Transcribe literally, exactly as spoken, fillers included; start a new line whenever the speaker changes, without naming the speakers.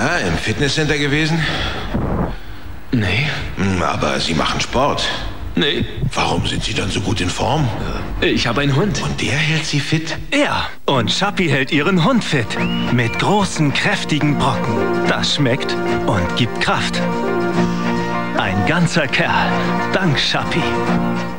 Ja, im Fitnesscenter gewesen?
Nee.
Aber Sie machen Sport.
Nee.
Warum sind Sie dann so gut in Form?
Ich habe einen Hund.
Und der hält Sie fit?
Ja, und Schappi hält ihren Hund fit. Mit großen, kräftigen Brocken. Das schmeckt und gibt Kraft. Ein ganzer Kerl. Dank Schappi.